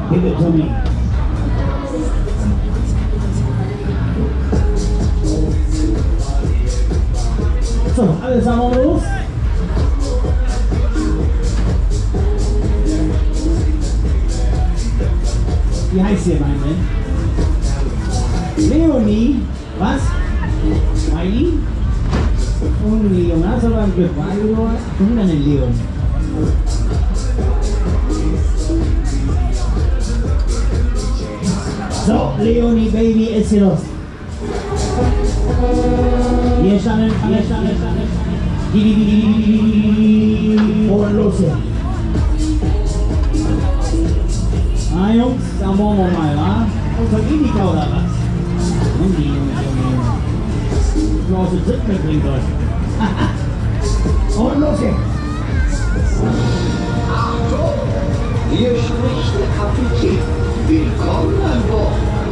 Give it to me. So, alles haben wir los. Wie heißt ihr, mein Mann? Leonie? Was? Miley? Und Leon, hast du aber ein Glück, war du nur? Und dann den Leon. So, Leonie, Baby, ist hier los. Hier standen. Und los hier. Ah, Jungs, dann wollen wir mal, wa? Unser Edeka oder was? Und die Jungs. Du aus dem Dritten mitbringen sollst. Und los jetzt! Achtung! Hier spricht der Kapitän. Willkommen an Bord.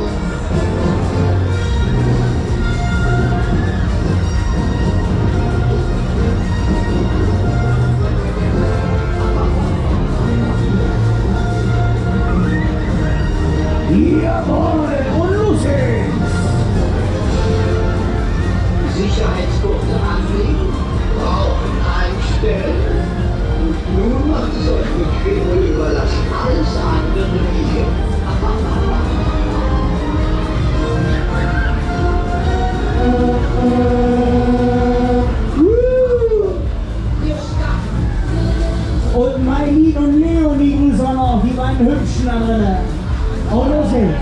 Jawohl, und los jetzt! Sicherheitsgurte anlegen, Rauchen einstellen. Und nun macht es euch bequem und überlasst alles andere mir. Und Miley und Leonie grüßen wir noch, die beiden Hübschen da drinnen. Und los jetzt!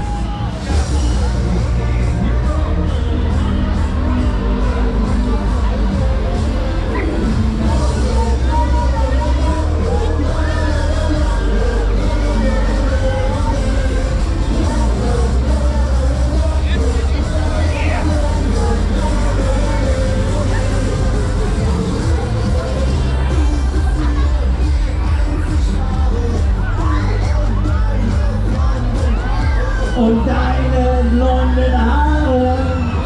Und deine blonden Haare.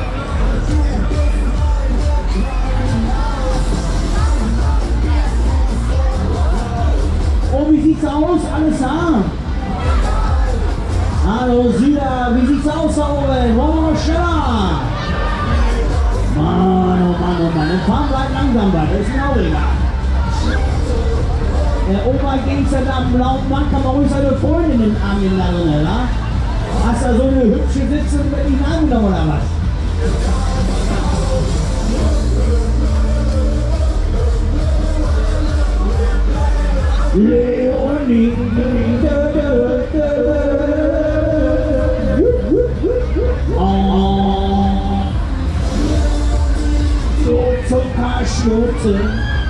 Oh, wie sieht's aus? Alles da? Hallo Süder, wie sieht's aus da oben? Wollen wir noch schneller? Mann, oh Mann, oh Mann. Und fahren bleibt langsam weiter, ist mir auch egal. Der Obergangster da am blauen Mann kann man ruhig seine Freundin in den Arm nehmen, da? Hast du so eine hübsche Sitze über die Nase oder was? Leonie, oh, so Zuckerschnurze.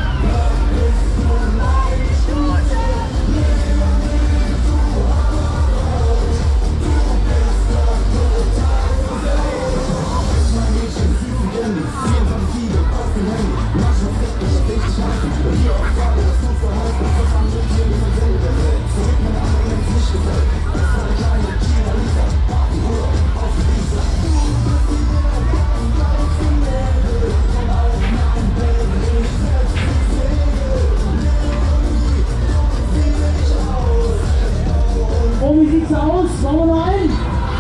Wie sieht's aus? Wollen wir noch ein?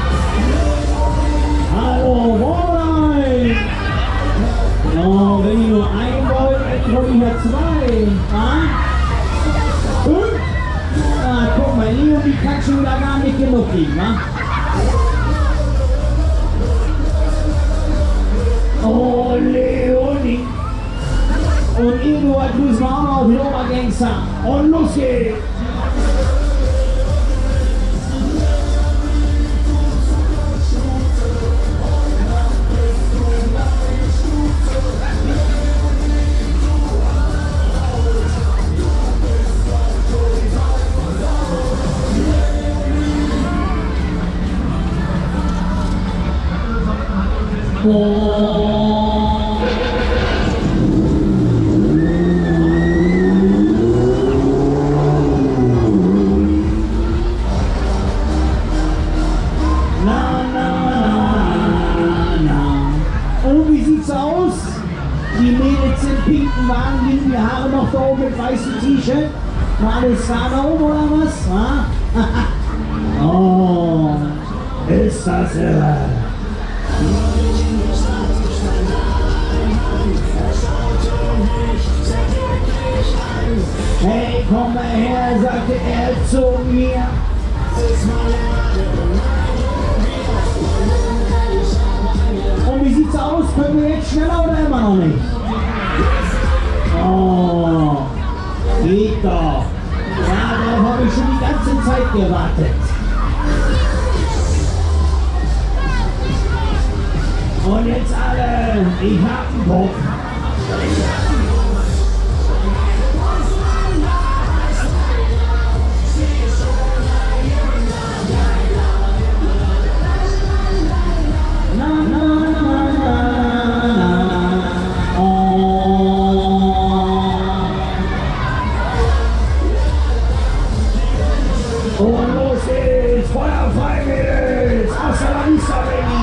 Hallo, wollen wir rein? Oh, wenn ihr nur einen wollt, dann wollte ich ja zwei. Ah? Und? Ah, guck mal, Leo, die kann schon wieder gar nicht genug kriegen, wa? Oh, Leonie. Und Eduard grüßen wir auch noch auf den Obergangster. Und los geht's! Und wie sieht's aus? Die Mädels im pinken Wagen, liegen die Haare noch da oben mit weißem T-Shirt. War alles klar da oben oder was? Oh, ist das irre. Hey, komm mal her, sagte er zu mir. Und wie sieht's aus? Können wir jetzt schneller oder immer noch nicht? Oh, geht doch. Ja, darauf habe ich schon die ganze Zeit gewartet. Und jetzt alle, ich hab einen Bock. Und los geht's, Feuer frei, Mädels, hasta la vista, baby.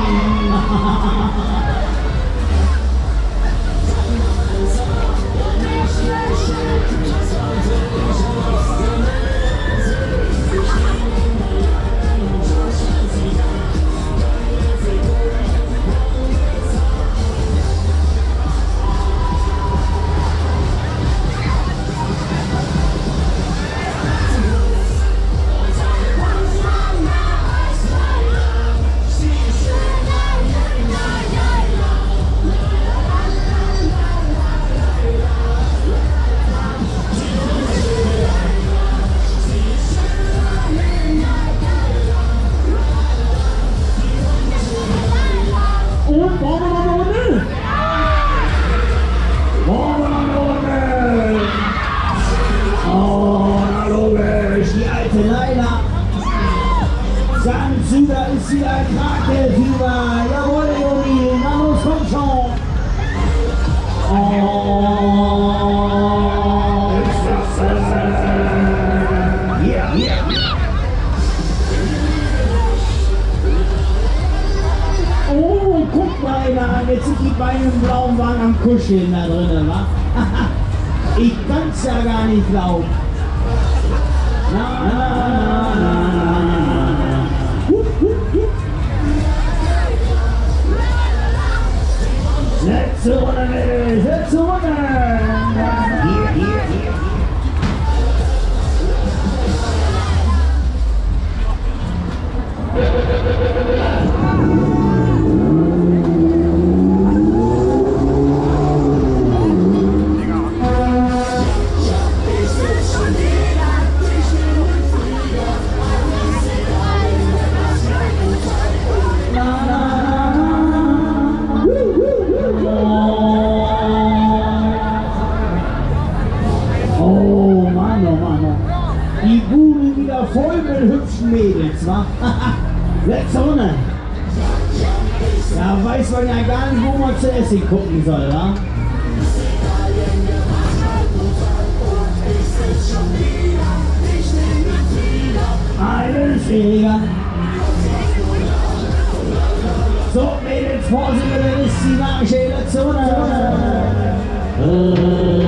Sagen Sie, da ist wieder ein Krakelfieber. Jawohl, Joni, na los, komm schon. Oh, ist das yeah. Oh, guck mal an, jetzt sind die Beine im blauen Wagen am Kuscheln da drinnen, wa? Ich kann's ja gar nicht glauben. Na. Letzte Runde, Mädels, letzte Runde! Hier. Die Bude wieder voll mit hübschen Mädels, wa? Letzte Runde. Da weiß man ja gar nicht, wo man zuerst gucken soll, wa? Einen Schläger. So, Mädels, Vorsicht, das ist die magische letzte Runde.